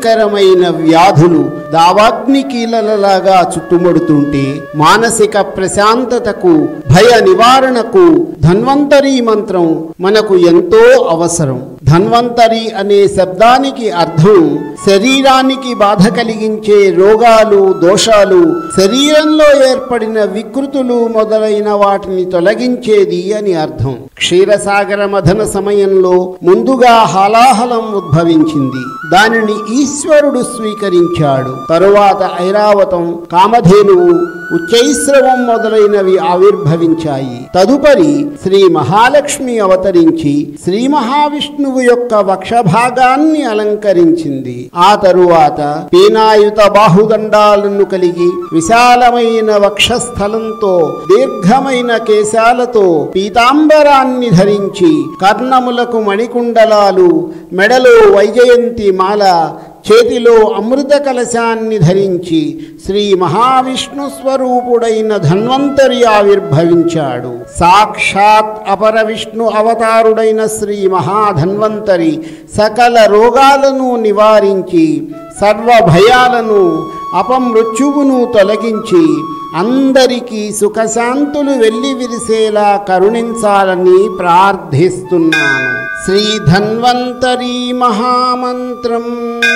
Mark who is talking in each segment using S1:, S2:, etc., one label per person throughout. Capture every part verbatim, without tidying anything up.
S1: భయంకరమైన వ్యాధులు దావాగ్ని కీలలలాగా చుట్టుముడుతుంటే మానసిక ప్రశాంతతకు భయ నివారణకు ధన్వంతరి మంత్రం మనకు ఎంతో అవసరం. ధన్వంతరి అనే శబ్దానికి అర్థం శరీరానికి బాధ కలిగించే రోగాలు, దోషాలు, శరీరంలో ఏర్పడిన వికృతులు మొదలైన వాటిని తొలగించేది అని అర్థం. క్షీరసాగర మథన సమయంలో ముందుగా హాలాహలం ఉద్భవించింది. దానిని ఈశ్వరుడు స్వీకరించాడు. తరువాత ఐరావతం, కామధేనువు, ఉచ్చైశ్రవం మొదలైనవి ఆవిర్భవించాయి. తదుపరి శ్రీ మహాలక్ష్మి అవతరించి శ్రీ మహావిష్ణువు యొక్క వక్షభాగాన్ని అలంకరించింది. ఆ తరువాత పీనాయుత బాహుదండాలను కలిగి విశాలమైన వక్షస్థలంతో దీర్ఘమైన కేశాలతో పీతాంబరాన్ని ధరించి కర్ణములకు మణికుండలాలు, మెడలో వైజయంతి మాల, చేతిలో అమృత కలశాన్ని ధరించి శ్రీ మహావిష్ణు స్వరూపుడైన ధన్వంతరి ఆవిర్భవించాడు. సాక్షాత్ అపర విష్ణు అవతారుడైన శ్రీ మహాధన్వంతరి సకల రోగాలను నివారించి సర్వ భయాలను, అపమృత్యువును తొలగించి అందరికీ సుఖశాంతులు వెళ్లి విరిసేలా కరుణించాలని ప్రార్థిస్తున్నాను. శ్రీ ధన్వంతరి మహామంత్రం.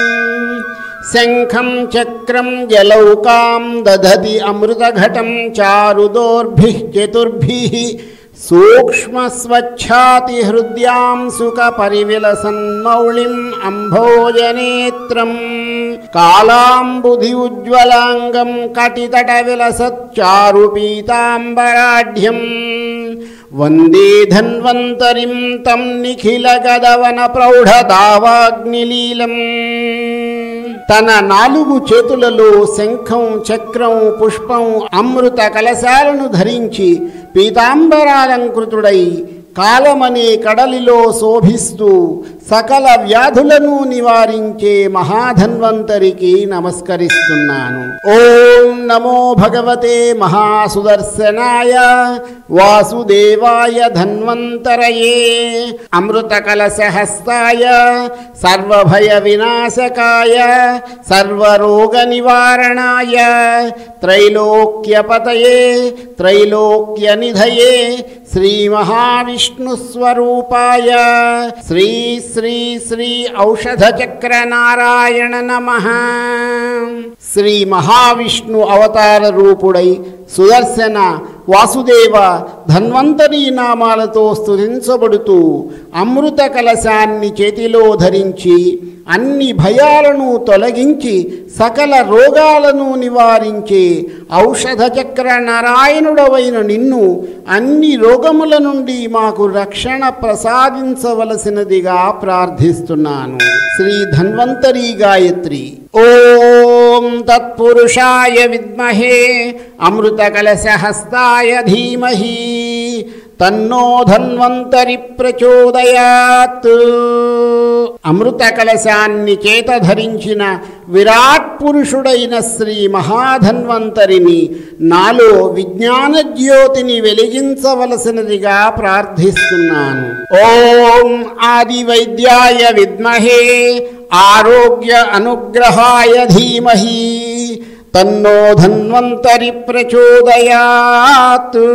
S1: శంఖం చక్రం జలౌకాం దదతి అమృతఘటం చారుదోర్భిః చతుర్భిః సూక్ష్మ స్వచ్ఛాతి హృద్యాం సుఖ పరివిలసన్మౌళిం అంభోజనేత్రం కాళాంబుధి ఉజ్వలాంగం కటితట విలసచ్చారు పీతాంబరాఢ్యం వందే ధన్వంతరిం తం నిఖిల గదవన ప్రౌఢ దావాగ్నిలీలం. తన నాలుగు చేతులలో శంఖం, చక్రం, పుష్పం, అమృత కలశాలను ధరించి పీతాంబరాలంకృతుడై కాలమనే కడలిలో శోభిస్తూ సకల వ్యాధులను నివారించే మహాధన్వంతరికి నమస్కరిస్తున్నాను. ఓం నమో భగవతే మహాసుదర్శనాయ వాసుదేవాయ ధన్వంతరయే అమృత కలశహస్తాయ సర్వభయ వినాశకాయ సర్వరోగ నివారణాయ త్రైలోక్యపతయే త్రైలోక్య నిధయే శ్రీ మహావిష్ణు స్వరూపాయ శ్రీ శ్రీ శ్రీ ఔషధ చక్ర నారాయణ నమః. శ్రీ మహావిష్ణు అవతార రూపుడై సుదర్శన, వాసుదేవ, ధన్వంతరి నామాలతో స్తుతించబడుతూ అమృత కలశాన్ని చేతిలో ధరించి అన్ని భయాలను తొలగించి సకల రోగాలను నివారించే ఔషధ చక్ర నారాయణుడవైన నిన్ను అన్ని రోగముల నుండి మాకు రక్షణ ప్రసాదించవలసినదిగా ప్రార్థిస్తున్నాను. శ్రీ ధన్వంతరి గాయత్రి. ఓం తత్పురుషాయ విద్మహే అమృత కలశహస్తాయ ధీమహి తన్నో ధన్వంతరి ప్రచోదయాత్. అమృత కలశాన్ని చేత ధరించిన విరాట్ పురుషుడైన శ్రీ మహాధన్వంతరిని నాలో విజ్ఞాన జ్యోతిని వెలిగించవలసినదిగా ప్రార్థిస్తున్నాను. ఓం ఆది వైద్యాయ విద్మహే ఆరోగ్య అనుగ్రహాయ ధీమహి తన్నో ధన్వంతరి ప్రచోదయాత్.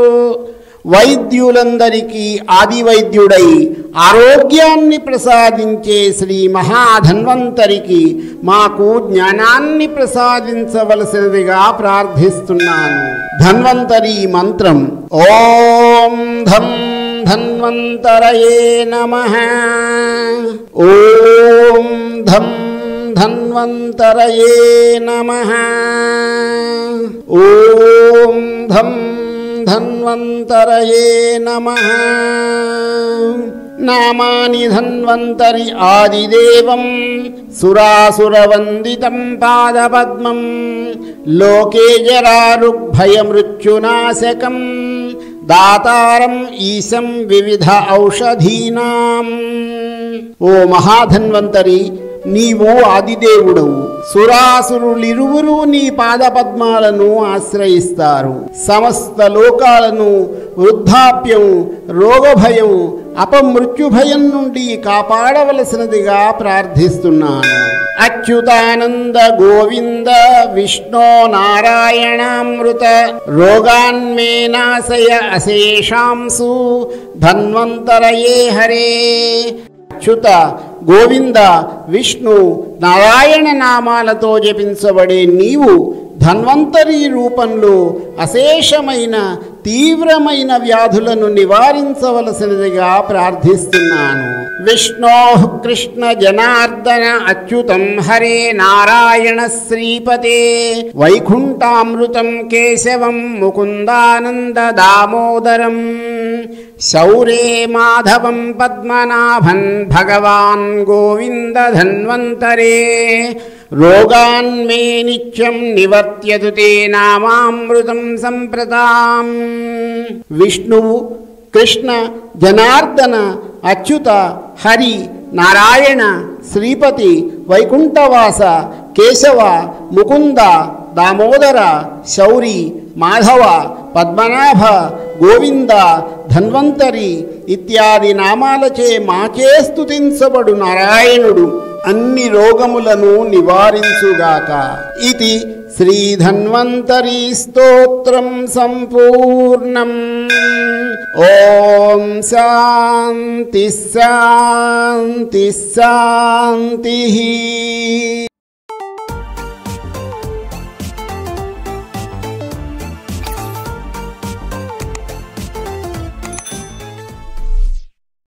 S1: వైద్యులందరికీ ఆది వైద్యుడై ఆరోగ్యాన్ని ప్రసాదించే శ్రీ మహాధన్వంతరికి మాకు జ్ఞానాన్ని ప్రసాదించవలసినదిగా ప్రార్థిస్తున్నాను. ధన్వంతరి మంత్రం. ఓం ధం ధన్వంతరయే నమః. ఓం ధం ధన్వంతరయే నమః. ఓం ధం ధన్వంతరయే నమః. నామాని ధన్వంతరి ఆదిదేవం సురాసురవందితం పాదపద్మం లోకే జరారుగ్భయమృత్యునాశకం దాతారం ఈశం వివిధ ఔషధీనాం. ఓ మహాధన్వంతరి, నీవు ఆదిదేవుడవు. సురాసురులిరువురు నీ పాదపద్మాలను ఆశ్రయిస్తారు. సమస్త లోకాలను వృద్ధాప్యం, రోగభయం, అపమృత్యుభయం నుండి కాపాడవలసినదిగా ప్రార్థిస్తున్నాను. అచ్యుతానంద గోవింద విష్ణో నారాయణామృత రోగాన్మే నాశయ అశేషాంసు ధన్వంతరయే హరే. అచ్యుత గోవింద విష్ణు నారాయణ నామాలతో జపించబడే నీవు ధన్వంతరి రూపంలో అశేషమైన తీవ్రమైన వ్యాధులను నివారించవలసినదిగా ప్రార్థిస్తున్నాను. విష్ణో కృష్ణ జనార్దన అచ్యుతం హరే నారాయణ శ్రీపతే వైకుంఠామృతం కేశవం ముకుందానంద దామోదరం శౌరే మాధవం పద్మనాభన్ భగవాన్ గోవింద ధన్వంతరే రోగాన్మే నిత్యం నివర్త్యతు తే నామామృతం సంప్రదాం. విష్ణువు కృష్ణ జనార్దన అచ్యుత హరి నారాయణ శ్రీపతి వైకుంఠవాస కేశవ ముకుంద దామోదర శౌరి మాధవ పద్మనాభ గోవింద ధన్వంతరి ఇత్యాది నామాలచే మాచే స్తుతించబడు నారాయణుడు అన్ని రోగములను నివారించుగాక. ఇది శ్రీ ధన్వంతరి స్తోత్రం సంపూర్ణం. ఓం శాంతి శాంతి శాంతి.